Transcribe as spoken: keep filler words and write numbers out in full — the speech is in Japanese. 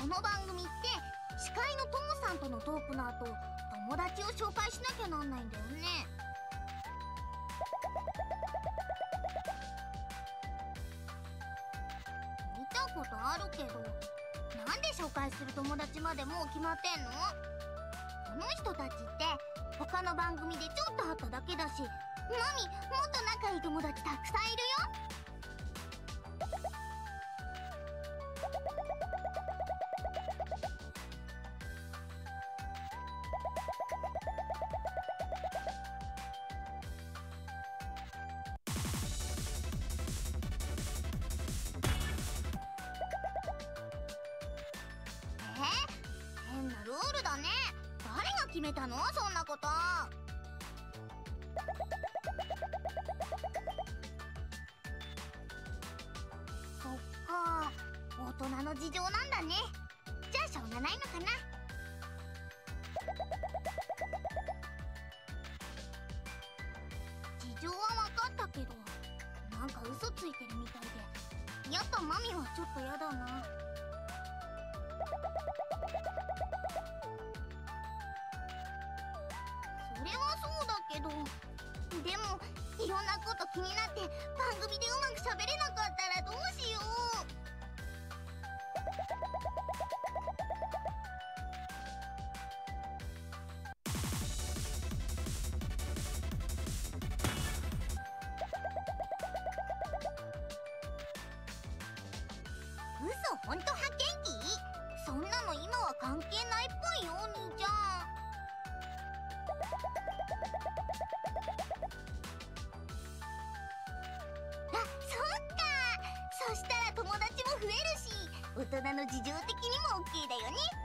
の番組って司会のトモさんとのトークの後、友達を紹介しなきゃなんないんだよね。見たことあるけど、なんで紹介する友達までもう決まってんの？この人たちって他の番組でちょっと会っただけだし、マミ、もっと仲いい友達たくさんいるよ。え？変なルールだね。誰が決めたの？そんなこと。そっか、大人の事情なんだね。じゃあしょうがないのかな。事情は分かったけど、なんか嘘ついてるみたいで、やっぱマミはちょっとやだな。それはそうだけど、でもいろんなこと気になって番組でうまく喋れなかったらどうしよう。嘘ほんと発見器？そんなの今は関係ないっぽいよ、お兄ちゃん。あ、そっか。そしたら友達も増えるし、大人の事情的にも オーケー だよね。